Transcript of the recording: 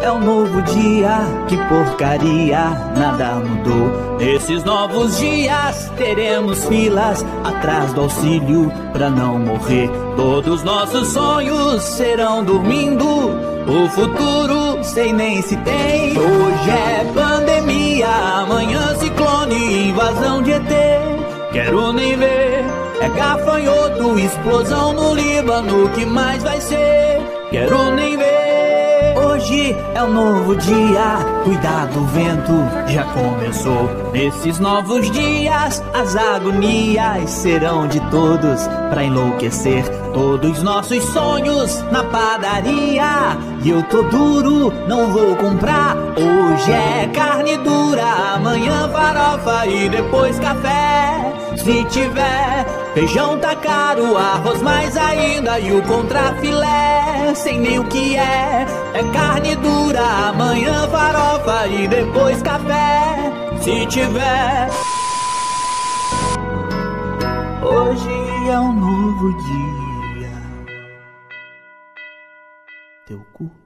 é um novo dia, que porcaria, nada mudou. Nesses novos dias teremos filas atrás do auxílio pra não morrer. Todos nossos sonhos serão dormindo, o futuro sei nem se tem. Hoje é pandemia, amanhã ciclone, invasão de ET. Quero nem ver, é gafanhoto, explosão no Líbano, que mais vai ser? Quero nem ver. Hoje é um novo dia, cuidado, o vento já começou. Nesses novos dias as agonias serão de todos pra enlouquecer. Todos nossos sonhos na padaria, e eu tô duro, não vou comprar. Hoje é carne dura, amanhã farofa e depois café. Se tiver, feijão tá caro, arroz mais ainda e o contrafilé. Sem nem o que é carne dura, amanhã farofa e depois café. Se tiver, hoje é um novo dia. Teu cu.